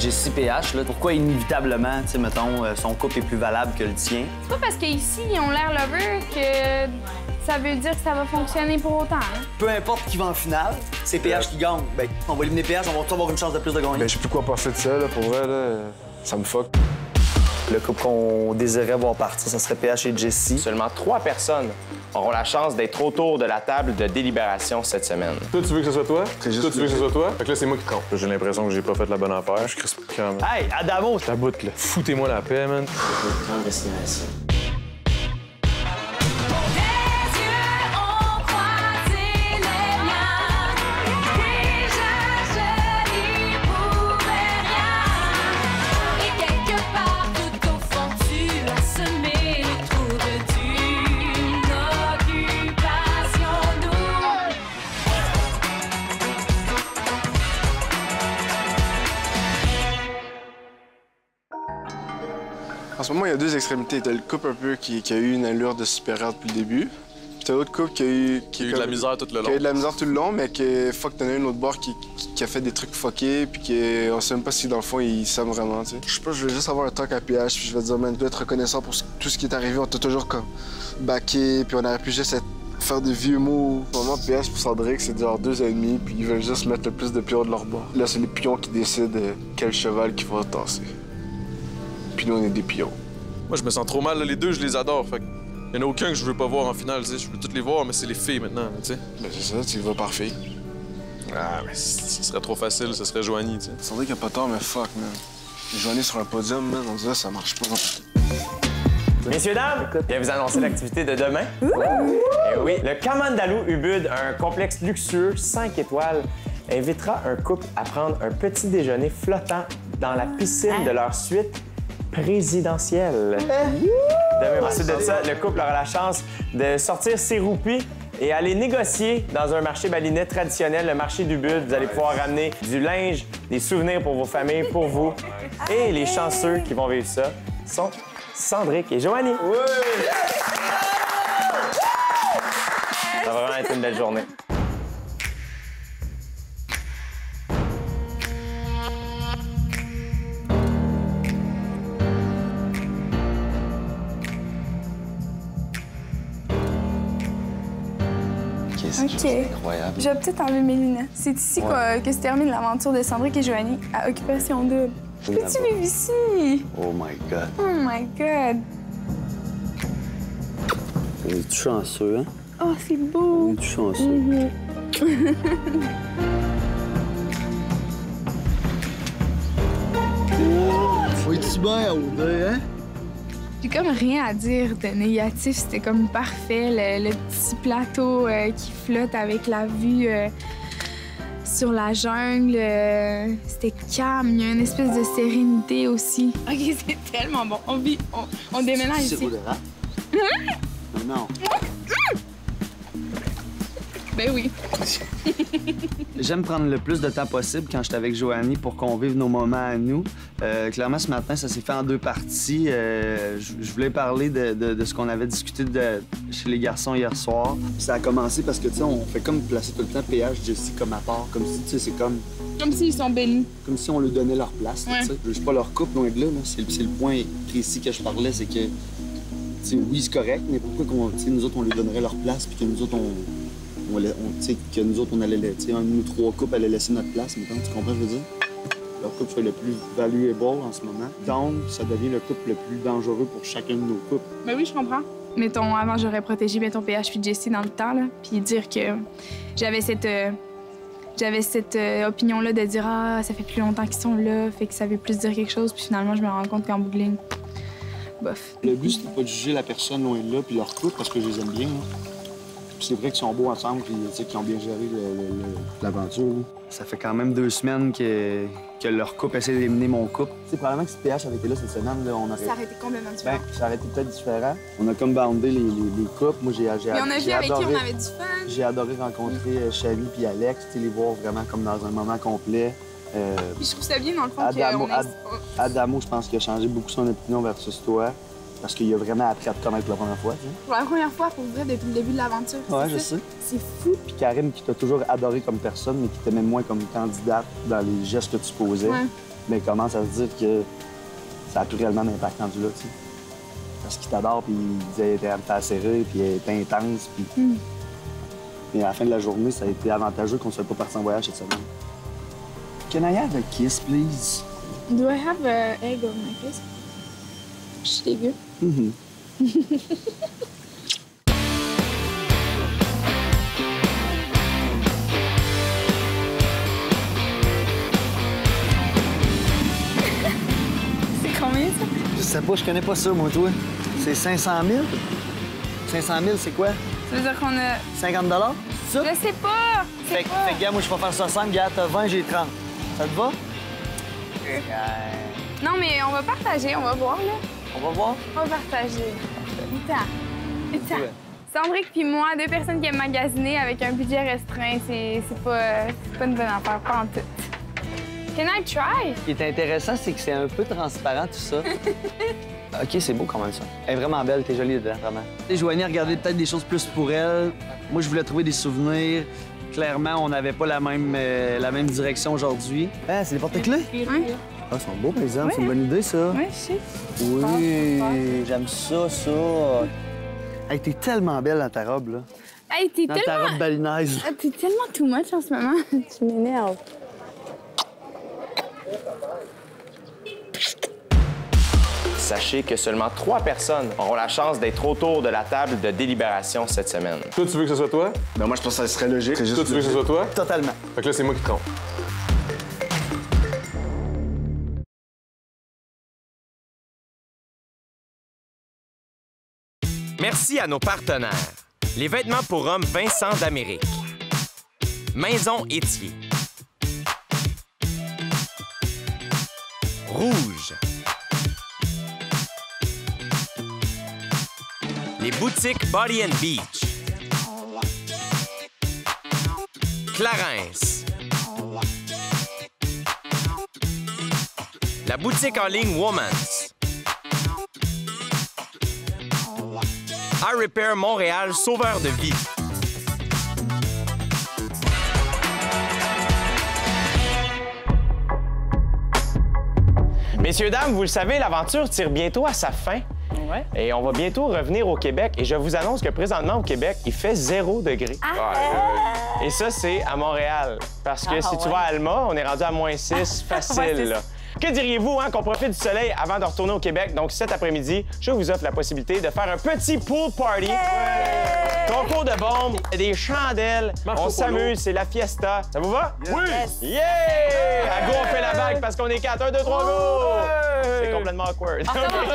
Jessie PH, là, pourquoi inévitablement, tu sais, mettons, son couple est plus valable que le tien? C'est pas parce qu'ici, ils ont l'air lovers que ça veut dire que ça va fonctionner pour autant. Hein? Peu importe qui va en finale, c'est PH qui gagne. Ben, on va éliminer PH, on va avoir une chance de plus de gagner. Ben, je sais plus quoi penser de ça, là, pour vrai, là. Ça me fuck. Le couple qu'on désirait voir partir, ça serait PH et Jessie. Seulement 3 personnes auront la chance d'être autour de la table de délibération cette semaine. Toi, tu veux que ce soit toi? Toi, tu veux que ce soit toi? Fait que là, c'est moi qui compte. J'ai l'impression que j'ai pas fait la bonne affaire. Je crispe quand même. Hey, Adamo! Ta boute, là. Foutez-moi la paix, man. Grande destination. En ce moment, il y a deux extrémités. T'as le couple un peu qui a eu une allure de supérieur depuis le début. Puis t'as l'autre couple qui a eu de la misère tout le long. Qui a eu de la misère tout le long, mais que fuck, t'en as un autre bord qui a fait des trucs fuckés, puis on sait même pas si dans le fond il s'aime vraiment, tu sais. Je sais pas, je vais juste avoir un talk à PH, puis je vais dire, man, tu dois être reconnaissant pour tout ce qui est arrivé. On t'a toujours comme backé, puis on aurait pu juste faire des vieux mots. Au moment, PH pour Cendrick, c'est genre 2 ennemis, puis ils veulent juste mettre le plus de pions de leur bord. Là, c'est les pions qui décident quel cheval qu'il faut tasser. Puis nous, on est des pions. Moi, je me sens trop mal. Là. Les deux, je les adore. Fait il n'y en a aucun que je veux pas voir en finale. Je veux toutes les voir, mais c'est les filles maintenant. Tu sais. Ben, c'est ça, tu y vas par fille. Ah, mais ce serait trop facile. Ce serait Joanie. Tu sais. C'est vrai qu'il n'y a pas tort, mais fuck, man. Joanie sur un podium, man, on dirait que ça marche pas. Messieurs, dames, je viens vous annoncer l'activité de demain. Et oui, le Kamandalou Ubud, un complexe luxueux 5 étoiles, invitera un couple à prendre un petit déjeuner flottant dans la piscine de leur suite présidentielle. Demain, ensuite de ça, le couple aura la chance de sortir ses roupies et aller négocier dans un marché balinais traditionnel, le marché du Bud. Vous allez pouvoir ramener du linge, des souvenirs pour vos familles, pour vous. Et les chanceux qui vont vivre ça sont Cendrick et Joanie. Oui! Ça va vraiment être une belle journée. OK. Incroyable. Je vais peut-être enlever mes lunettes. C'est ici que se termine l'aventure de Cendrick et Joanie à Occupation Double. Peux-tu vivre ici? Oh my God. Oh my God. On est tout chanceux, hein? Oh, c'est beau. On est tout chanceux. Faut être bien, Audrey, hein? J'ai comme rien à dire de négatif. C'était comme parfait. Le petit plateau qui flotte avec la vue sur la jungle. C'était calme. Il y a une espèce de sérénité aussi. OK, c'est tellement bon. On déménage ici. Non. Ben oui. J'aime prendre le plus de temps possible quand je suis avec Joanie pour qu'on vive nos moments à nous. Clairement, ce matin, ça s'est fait en 2 parties. Je voulais parler de ce qu'on avait discuté chez les garçons hier soir. Ça a commencé parce que, tu sais, on fait comme placer tout le temps PH, Jessie comme à part. Comme si, tu sais, c'est comme... Comme s'ils sont bénis. Comme si on leur donnait leur place, Ouais. tu sais. Je suis pas leur couple, loin de là. C'est le point précis que je parlais, c'est que, tu sais, oui, c'est correct, mais pourquoi nous autres, on leur donnerait leur place, puis que nous autres, que nous autres, on allait, nous 3 couples allaient laisser notre place, mais tu comprends ce que je veux dire? Leur couple fait le plus valuable en ce moment. Donc, ça devient le couple le plus dangereux pour chacun de nos couples. Ben oui, je comprends. Mettons, avant, j'aurais protégé mettons, PH puis Jessie dans le temps, là, puis dire que j'avais cette opinion-là de dire « Ah, ça fait plus longtemps qu'ils sont là, fait que ça veut plus dire quelque chose. » Puis finalement, je me rends compte qu'en bout de ligne, bof. Le but, c'était pas de juger la personne loin de là, puis leur couple, parce que je les aime bien. C'est vrai qu'ils sont beaux ensemble, puis qu'ils ont bien géré l'aventure. Ça fait quand même 2 semaines que leur couple essaie d'éliminer mon couple. Tu sais, probablement que si PH avait été là cette semaine, là, on aurait... Ça aurait été complètement différent. Ben, ça aurait été peut-être différent. On a comme bandé les couples. Moi, j'ai Et on a vu avec qui on avait du fun. J'ai adoré rencontrer Chavi puis Alex, tu sais, les voir vraiment comme dans un moment complet. Puis je trouve ça bien, dans le fond, Adamo, je pense qu'il a changé beaucoup son opinion versus toi. Parce qu'il a vraiment appris à te connaître la première fois. Tu sais. Pour la première fois, pour vrai, depuis le début de l'aventure. Ouais, je sais. C'est fou. Puis Karim, qui t'a toujours adoré comme personne, mais qui t'aimait moins comme candidate dans les gestes que tu posais. Ouais. ben, commence à se dire que ça a tout réellement d'impact rendu là, tu sais. Parce qu'il t'adore, puis il disait qu'elle me fait serrer, puis elle est intense, puis... Mais à la fin de la journée, ça a été avantageux qu'on ne soit pas parti en voyage cette semaine. Can I have a kiss, please? Do I have an egg on my face? Je suis dégueu. C'est combien, ça? Je sais pas, je connais pas ça, moi, toi. C'est 500 000? 500 000, c'est quoi? Ça veut dire qu'on a... 50 c'est ça? Je sais pas! Fait que, gars, moi, je vais faire ça simple. Gars, t'as 20, j'ai 30. Ça te va? Non, mais on va partager, on va voir, là. On va voir. On va partager. Attends. Sandrick puis moi, deux personnes qui aiment magasiner avec un budget restreint, c'est pas une bonne affaire, pas en tout. Can I try? Ce qui est intéressant, c'est que c'est un peu transparent, tout ça. OK, c'est beau quand même, ça. Elle est vraiment belle, t'es jolie dedans, vraiment. Je vais venir regarder peut-être des choses plus pour elle. Moi, je voulais trouver des souvenirs. Clairement, on n'avait pas la même direction aujourd'hui. Ah, c'est des porte-clés? Oui. Ah, ils sont beaux, par exemple. C'est une bonne idée, ça. Oui, je sais. Oui, j'aime ça, ça. Hey, t'es tellement belle dans ta robe, là. Hey, t'es Dans ta tellement... robe balinaise. Ah, t'es tellement too much en ce moment. Tu m'énerves. Sachez que seulement 3 personnes auront la chance d'être autour de la table de délibération cette semaine. Toi, tu veux que ce soit toi? Ben moi, je pense que ça serait logique. C'est juste Toi, tu veux que ce soit toi? Totalement. Fait que là, c'est moi qui compte. Merci à nos partenaires. Les vêtements pour hommes Vincent d'Amérique. Maison Étier. Rouge. Les boutiques Body and Beach. Clarence. La boutique en ligne Woman's. iRepair Montréal, sauveur de vie. Messieurs, dames, vous le savez, l'aventure tire bientôt à sa fin. Ouais. Et on va bientôt revenir au Québec. Et je vous annonce que présentement, au Québec, il fait 0 degré. Et ça, c'est à Montréal. Parce que si tu vas à Alma, on est rendu à -6 facile. Là. Que diriez-vous qu'on profite du soleil avant de retourner au Québec? Donc, cet après-midi, je vous offre la possibilité de faire un petit pool party. Concours de bombes, des chandelles, on s'amuse, c'est la fiesta. Ça vous va? Oui! Yeah! À go, on fait la vague parce qu'on est 4, 1, 2, 3, go! C'est complètement awkward.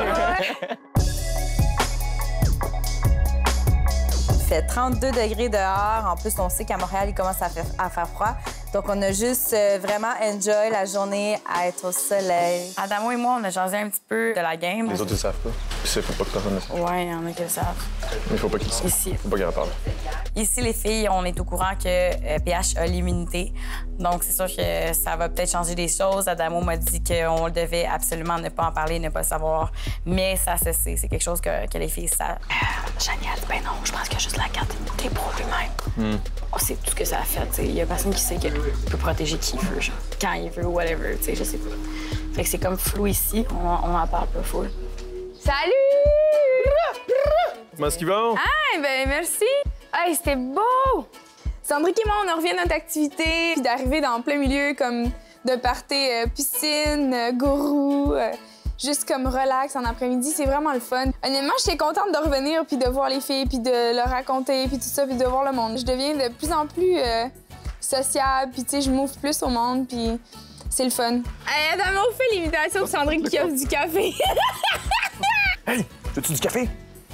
Il fait 32 degrés dehors. En plus, on sait qu'à Montréal, il commence à faire froid. Donc, on a juste vraiment enjoy la journée à être au soleil. Adamo et moi, on a jasé un petit peu de la game. Les autres, ils le savent pas. Puis ça, faut pas que personne le sache. Ouais, il y en a qui le savent. Mais il faut pas qu'ils le sachent. Ici. Faut pas qu'ils en parlent. Ici, les filles, on est au courant que PH a l'immunité. Donc, c'est sûr que ça va peut-être changer des choses. Adamo m'a dit qu'on devait absolument ne pas en parler, ne pas savoir. Mais ça se sait. C'est quelque chose que les filles savent. Janiel, ben non, je pense qu'il y a juste la carte d'immunité pour lui-même. On sait tout ce que ça a fait. Il y a personne qui sait qu'il peut protéger qui il veut, genre, quand il veut, whatever. Je sais pas. Fait que c'est comme flou ici. On en parle pas full. Salut! Comment est-ce qu'ils vont? Ah, ben merci. Hey, c'était beau! Sandrick et moi, on en revient de notre activité, puis d'arriver dans plein milieu, comme de party piscine, gourou, juste comme relax en après-midi. C'est vraiment le fun. Honnêtement, j'étais contente de revenir, puis de voir les filles, puis de leur raconter, puis tout ça, puis de voir le monde. Je deviens de plus en plus sociable, puis tu sais, je m'ouvre plus au monde, puis c'est le fun. Hey, Adamo, fait l'imitation de Sandrick qui offre du café. Hey, veux-tu du café?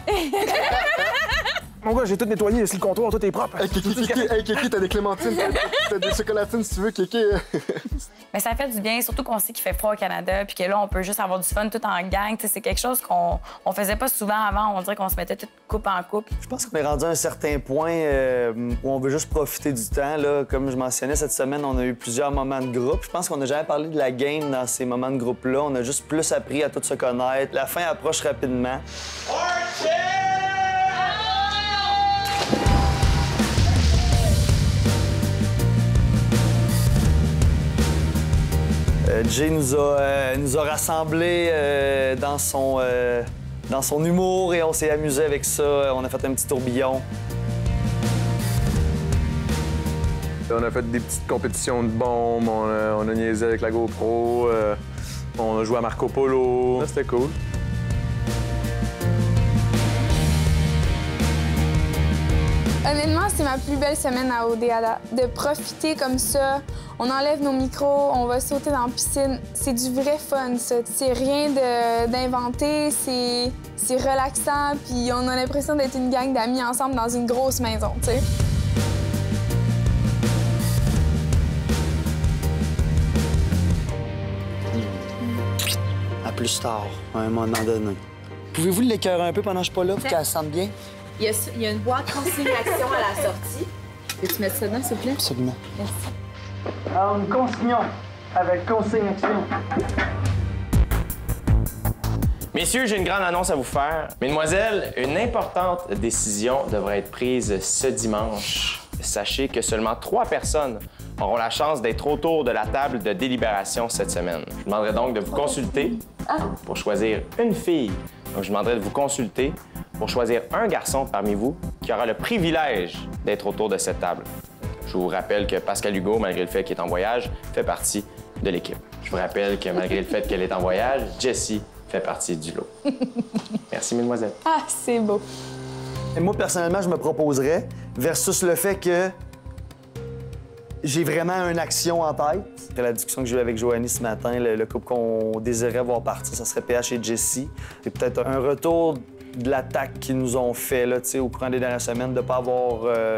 Mon gars, j'ai tout nettoyé, laisse le comptoir, tout est propre. Hey, Kiki, t'as des clémentines, t'as des chocolatines si tu veux, Kiki. Mais ça fait du bien, surtout qu'on sait qu'il fait froid au Canada, puis que là, on peut juste avoir du fun tout en gang. C'est quelque chose qu'on faisait pas souvent avant. On dirait qu'on se mettait tout coupe en coupe. Je pense qu'on est rendu à un certain point où on veut juste profiter du temps. Là. Comme je mentionnais, cette semaine, on a eu plusieurs moments de groupe. Je pense qu'on n'a jamais parlé de la game dans ces moments de groupe-là. On a juste plus appris à tout se connaître. La fin approche rapidement. Jay nous a rassemblés dans son humour et on s'est amusé avec ça. On a fait un petit tourbillon. On a fait des petites compétitions de bombes, on a niaisé avec la GoPro, on a joué à Marco Polo. C'était cool. Honnêtement, c'est ma plus belle semaine à ODA. De profiter comme ça, on enlève nos micros, on va sauter dans la piscine. C'est du vrai fun, ça. C'est rien d'inventé, c'est relaxant, puis on a l'impression d'être une gang d'amis ensemble dans une grosse maison, tu sais. À plus tard, à un moment donné. Pouvez-vous l'écœurer un peu pendant que je suis pas là pour qu'elle se sente bien? Il y a une boîte consignation à la sortie. Peux-tu mettre ça dedans, s'il te plaît? Absolument. Merci. Alors, nous consignons avec consignation. Messieurs, j'ai une grande annonce à vous faire. Mesdemoiselles, une importante décision devrait être prise ce dimanche. Sachez que seulement 3 personnes auront la chance d'être autour de la table de délibération cette semaine. Je vous demanderai donc de vous consulter pour choisir une fille. Donc, je vous demanderai de vous consulter pour choisir un garçon parmi vous qui aura le privilège d'être autour de cette table. Je vous rappelle que Pascal Hugo, malgré le fait qu'il est en voyage, fait partie de l'équipe. Je vous rappelle que malgré le fait qu'elle est en voyage, Jessie fait partie du lot. Merci, mesdemoiselles. Ah, c'est beau. Et moi, personnellement, je me proposerais versus le fait que j'ai vraiment une action en tête. Après la discussion que j'ai eue avec Joanie ce matin, le couple qu'on désirait voir partir, ça serait PH et Jessie. Et peut-être un retour de l'attaque qu'ils nous ont fait là, au courant des dernières semaines, de ne pas avoir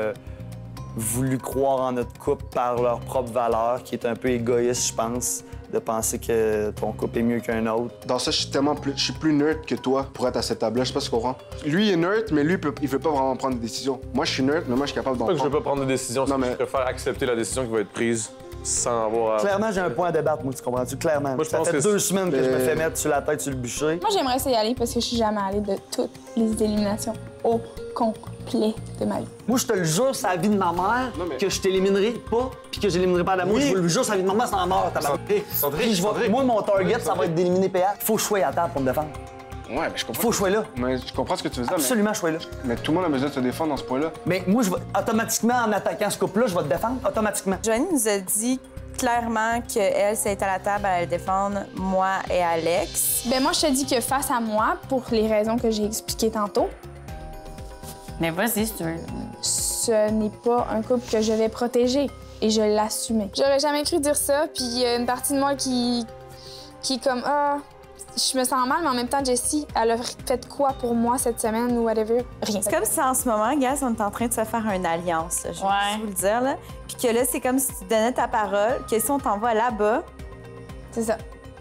voulu croire en notre couple par leurs propres valeurs, qui est un peu égoïste, je pense, de penser que ton couple est mieux qu'un autre. Dans ça, je suis plus neutre que toi pour être à cette table-là. Je sais pas si tu comprends. Lui, il est neutre, mais lui, il veut pas vraiment prendre des décisions. Moi, je suis neutre, mais moi, je suis capable d'en prendre. Je veux pas prendre de décision, Non, mais... je préfère accepter la décision qui va être prise sans avoir à... Clairement, j'ai un point à débattre, moi, tu comprends-tu? Clairement. Moi, je ça pense fait que 2 semaines que je me fais mettre sur la tête sur le bûcher. Moi, j'aimerais ça y aller parce que je suis jamais allée de toutes les éliminations au complet de ma vie. Moi, je te le jure, c'est la vie de ma mère que je t'éliminerai pas puis que j'éliminerai pas d'amour. Je vous le jure, c'est la vie de ma mère, c'est la mort. Moi, mon target, ça va être d'éliminer PH. Faut que je sois à table pour me défendre. Ouais, mais je comprends. Faut que je sois là. Mais je comprends ce que tu veux dire. Absolument, je sois là. Mais tout le monde a besoin de se défendre dans ce point-là. Mais moi, automatiquement, en attaquant ce couple-là, je vais te défendre. Automatiquement. Joanie nous a dit clairement qu'elle, si elle était à la table, elle allait défendre moi et Alex. Ben moi, je te dis que face à moi, pour les raisons que j'ai expliquées tantôt, Mais vas-y, si tu veux. ce n'est pas un couple que je vais protéger et je l'assumais. J'aurais jamais cru dire ça, puis il y a une partie de moi qui est comme je me sens mal, mais en même temps, Jessie, elle a fait quoi pour moi cette semaine ou whatever? Rien. C'est comme si en ce moment, gars, on est en train de se faire une alliance, là, je vais juste vous le dire, là. Puis que là, c'est comme si tu donnais ta parole, que si on t'envoie là-bas... C'est ça.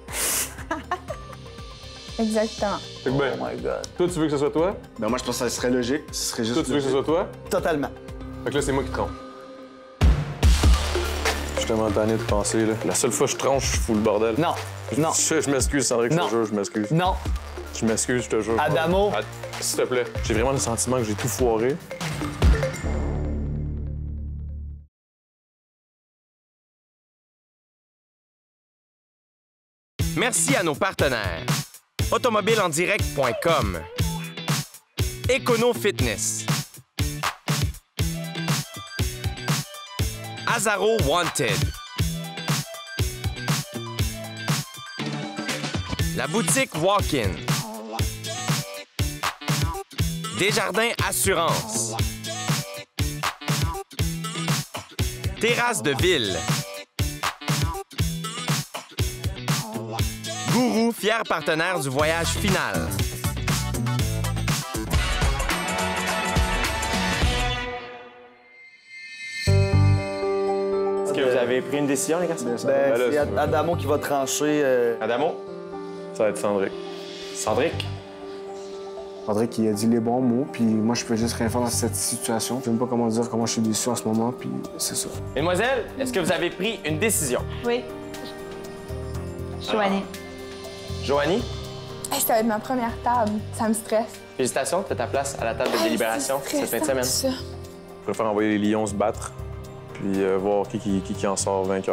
Exactement. Fait que ben, Oh my God. toi, tu veux que ce soit toi? Ben moi, je pense que ça serait logique. Ce serait juste Toi, tu veux que ce soit toi? Totalement. Fait que là, c'est moi qui trompe. Je suis tellement tanné de penser, là. La seule fois que je tranche, je fous le bordel. Non. Non. Je m'excuse, Cendrick, je te Non. jure, je m'excuse. Non. Je m'excuse, je te jure. Adamo. S'il te plaît. J'ai vraiment le sentiment que j'ai tout foiré. Merci à nos partenaires. Automobilendirect.com, Econo Fitness, Azaro Wanted, la boutique Walk-in, Desjardins Assurance, Terrasse de Ville, Gourou, fier partenaire du voyage final. Est-ce que vous avez pris une décision, les garçons? Ben, c'est Adamo qui va trancher. Adamo? Ça va être Cendrick. Cendrick? Cendrick, il a dit les bons mots, puis moi, je peux juste rien faire dans cette situation. Je sais même pas comment dire comment je suis déçu en ce moment, puis c'est ça. Mesdemoiselles, est-ce que vous avez pris une décision? Oui. Joanie. Joanie? Hey, ça va être ma première table. Ça me stresse. Félicitations, tu as ta place à la table de délibération cette fin de semaine. Ça. Je préfère envoyer les lions se battre, puis voir qui en sort vainqueur.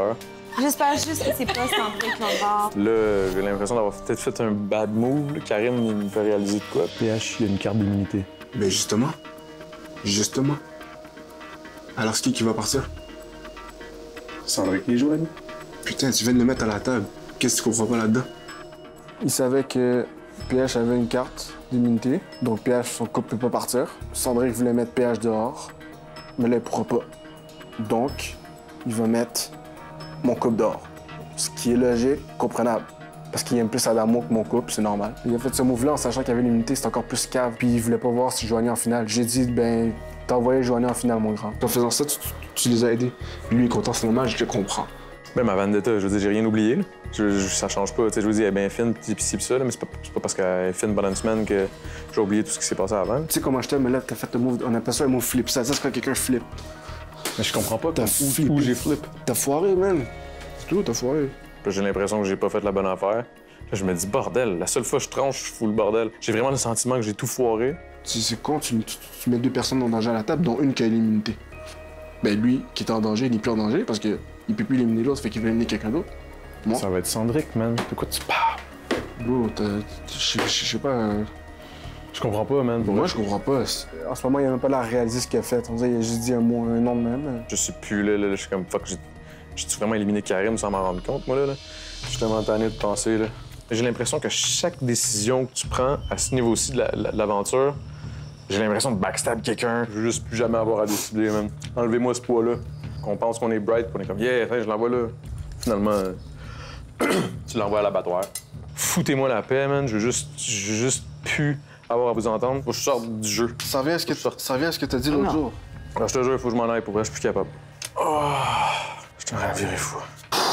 J'espère juste que c'est pas Sandrick l'autre bord. Là, j'ai l'impression d'avoir peut-être fait un bad move. Là. Karim, il me fait réaliser de quoi. PH, il y a une carte d'immunité. Ben justement. Justement. Alors, c'est qui va partir? Sandrick et Joanie. Putain, tu viens de le mettre à la table. Qu'est-ce que tu comprends pas là-dedans? Il savait que PH avait une carte d'immunité, donc PH, son couple peut pas partir. Sandrick voulait mettre PH dehors, mais là, il pourra pas. Donc, il va mettre mon couple dehors. Ce qui est logique, comprenable. Parce qu'il aime plus Adamo que mon couple, c'est normal. Il a fait ce move-là en sachant qu'il y avait l'immunité, c'est encore plus cave. Puis il voulait pas voir si Joanie en finale. J'ai dit, ben, t'as envoyé Joanie en finale, mon grand. En faisant ça, tu les as aidés. Lui, il est content, c'est normal, je le comprends. Ben, ma vendetta, je veux dire, j'ai rien oublié. Là. Ça change pas. Tu sais, je veux dire, elle est bien fine, pis ci, pis ça, là, mais c'est pas parce qu'elle est fine pendant une semaine que j'ai oublié tout ce qui s'est passé avant. Tu sais comment je t'aime, mais là, t'as fait le move, on appelle ça un move flip. Ça c'est quand quelqu'un flip. Mais je comprends pas. T'as où j'ai flip. T'as foiré, man. C'est tout, t'as foiré. Là, j'ai l'impression que j'ai pas fait la bonne affaire. Là, je me dis, bordel, la seule fois que je tranche, je fous le bordel. J'ai vraiment le sentiment que j'ai tout foiré. C'est con, tu mets deux personnes en danger à la table, dont une qui a l'immunité. Ben lui, qui était en danger, il n'est plus en danger parce qu'il peut plus éliminer l'autre, fait qu'il veut éliminer quelqu'un d'autre. Moi? Ça va être Sandrick, man. De quoi tu parles? Bro, je sais pas... Je comprends pas, man. Moi, je comprends pas. En ce moment, il a même pas l'air réalisé ce qu'il a fait. On dirait qu'il a juste dit un nom de même. Je sais plus, là, je suis comme, fuck, j'ai-tu vraiment éliminé Karim sans m'en rendre compte, moi, là? Je suis tellement tanné de penser, là. J'ai l'impression que chaque décision que tu prends à ce niveau-ci de l'aventure, j'ai l'impression de backstab quelqu'un. Je veux juste plus jamais avoir à décider, man. Enlevez-moi ce poids-là. Qu'on pense qu'on est bright, qu'on est comme, yeah, je l'envoie là. Finalement, tu l'envoies à l'abattoir. Foutez-moi la paix, man. Je veux juste plus avoir à vous entendre. Faut que je sorte du jeu. Ça revient à ce que t'as dit l'autre jour. Alors, je te jure, il faut que je m'en aille. Pour vrai, je suis plus capable. Oh, je t'en ai viré fou.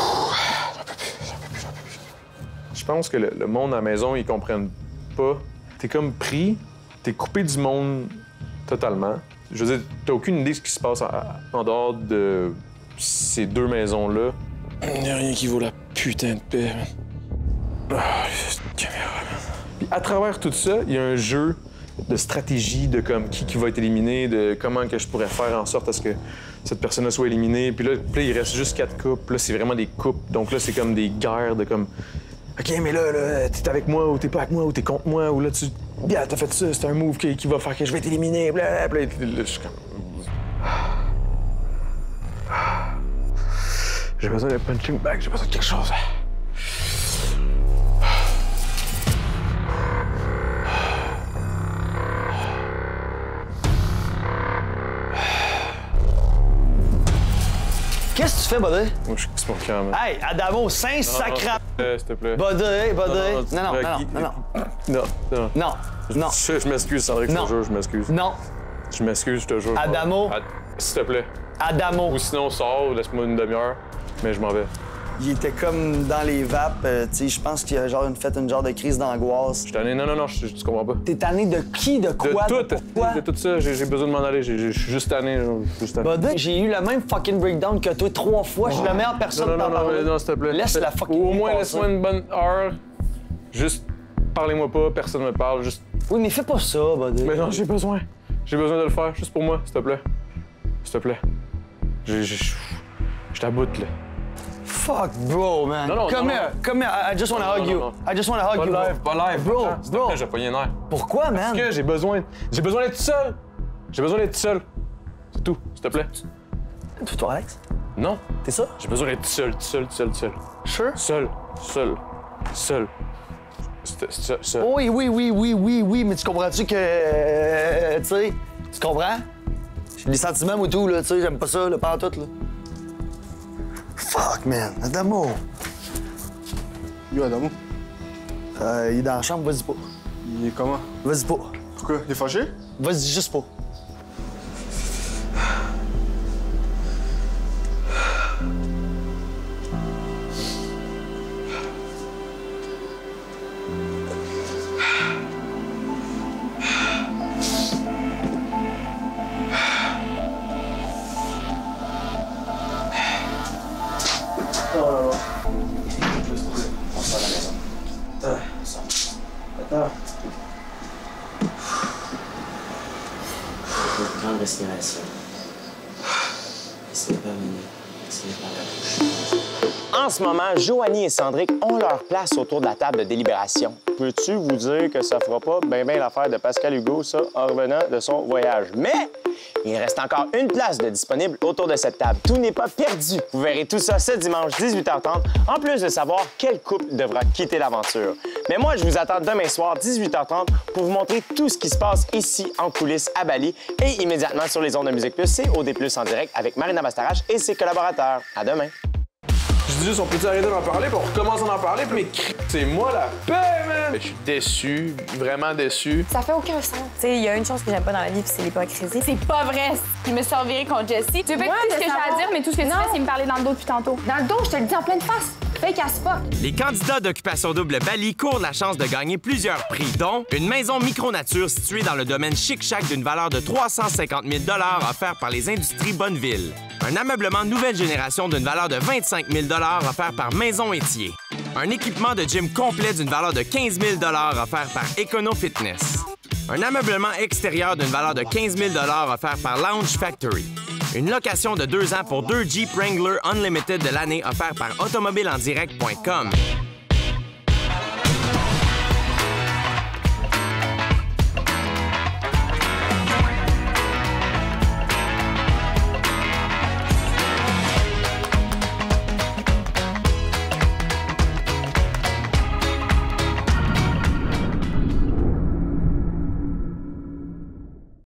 Je pense que le monde à la maison, ils comprennent pas. T'es comme pris, t'es coupé du monde totalement. Je veux dire, t'as aucune idée de ce qui se passe en dehors de ces deux maisons-là. Il n'y a rien qui vaut la putain de paix, man. Ah, cette caméra, man. Puis à travers tout ça, il y a un jeu de stratégie, de comme qui va être éliminé, de comment que je pourrais faire en sorte à ce que cette personne-là soit éliminée. Puis là, il reste juste 4 couples. Là, c'est vraiment des couples. Donc là, c'est comme des guerres de comme... OK, mais là, t'es avec moi ou t'es pas avec moi ou t'es contre moi ou là, bien, t'as fait ça, c'est un move qui va faire que je vais t'éliminer. Blablabla. Là, je suis comme... J'ai besoin d'un punching bag, j'ai besoin de quelque chose. Qu'est-ce que tu fais, Buddy? Moi, je suis mon cœur, man. Hey, Adamo, 5 sacra... S'il te plaît. Buddy. Non. Je m'excuse, Sandrick, je te jure, je m'excuse. Non. Je m'excuse, je te jure. Adamo. S'il te plaît. Adamo. Ou sinon, sors, laisse-moi une demi-heure, mais je m'en vais. Il était comme dans les vapes, tu sais, je pense qu'il a fait une genre de crise d'angoisse. Je suis tanné, non, tu comprends pas. T'es tanné de qui, de quoi, de tout, pourquoi? De tout ça, j'ai besoin de m'en aller, je suis juste tanné, Buddy, j'ai eu le même fucking breakdown que toi 3 fois, je suis la meilleure personne pour t'en parler. Non, s'il te plaît. Laisse la fucking au moins, laisse-moi une bonne heure, juste parlez-moi pas, personne me parle, juste... Oui, mais fais pas ça, Buddy. Mais non, j'ai besoin de le faire, juste pour moi, s'il te plaît. S'il te plaît. Je t'aboute, là. Fuck, bro, man. Non, come here. I just wanna hug you. I just wanna hug you. Pas live. Bro. J'ai pogné un nerf. Pourquoi, man? Parce que j'ai besoin d'être seul. J'ai besoin d'être seul. C'est tout, s'il te plaît. Toi, Alex? Non. T'es ça? J'ai besoin d'être seul. Sure? Seul. Oui, mais tu comprends-tu que... tu sais, tu comprends? J'ai des sentiments ou tout, là, tu sais, j'aime pas ça, là, pas en tout, là. Fuck, man. Adamo. Yo, Adamo. Il est dans la chambre, vas-y pas. Il est comment? Vas-y pas. Pourquoi? Il est fâché? Vas-y juste pas. Grande respiration. Laissez-le terminer. Laissez-le par la bouche. En ce moment, Joanie et Cendric ont leur place autour de la table de délibération. Peux-tu vous dire que ça fera pas bien l'affaire de Pascal Hugo, ça, en revenant de son voyage? Mais il reste encore une place de disponible autour de cette table. Tout n'est pas perdu. Vous verrez tout ça ce dimanche 18h30, en plus de savoir quel couple devra quitter l'aventure. Mais moi, je vous attends demain soir 18h30 pour vous montrer tout ce qui se passe ici en coulisses à Bali et immédiatement sur les ondes de Musique Plus, c'est OD+ en direct avec Marina Bastarache et ses collaborateurs. À demain. Je dis juste, on peut arrêter d'en parler, puis on recommence à en parler, puis c'est moi la paix, man! Je suis déçu, vraiment déçu. Ça fait aucun sens. Tu sais, il y a une chose que j'aime pas dans la vie, puis c'est l'hypocrisie. C'est pas vrai. Il me servirait contre Jessie. Tu veux pas écouter ce que j'ai à dire, mais tout ce que tu fais, c'est me parler dans le dos depuis tantôt. Dans le dos, je te le dis en pleine face. Fake as fuck. Les candidats d'Occupation Double Bali courent la chance de gagner plusieurs prix, dont une maison micronature située dans le domaine Chic-Chac d'une valeur de 350 000 offert par les Industries Bonneville. Un ameublement nouvelle génération d'une valeur de 25 000 offert par Maison Étier. Un équipement de gym complet d'une valeur de 15 000 offert par Econo Fitness. Un ameublement extérieur d'une valeur de 15 000 offert par Lounge Factory. Une location de 2 ans pour 2 Jeep Wrangler Unlimited de l'année offert par automobileendirect.com.